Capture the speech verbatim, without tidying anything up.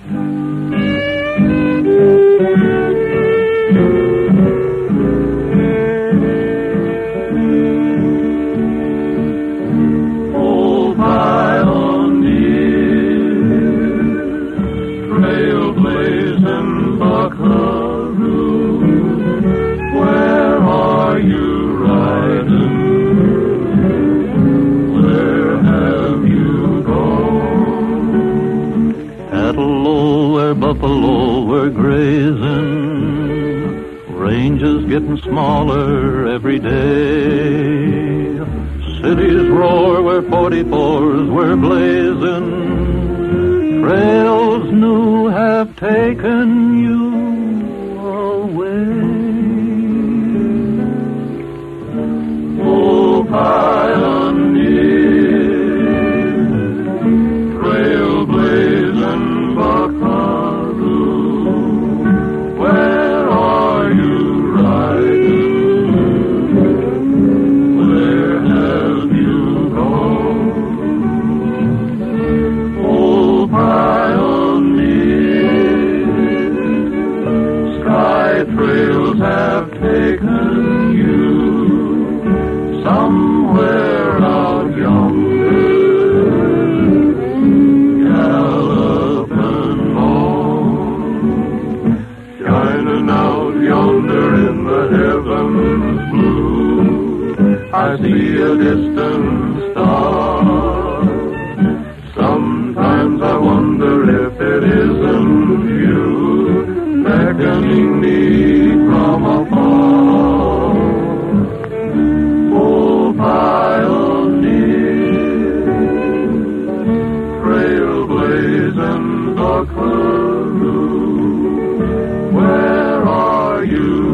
Buffalo were grazing, ranges getting smaller every day. Cities roar where forty-fours were blazing, trails new have taken you away. Oh, pioneer, trailblazing buckaroo, where are you riding? Where have you gone? Oh, pioneer, sky trails have taken you somewhere out yonder, galloping on, shining out yonder in the heavens blue. I see a distant star. Sometimes I wonder if it isn't you, beckoning me from afar. Oh, pioneer, trailblazing buckaroo, where are you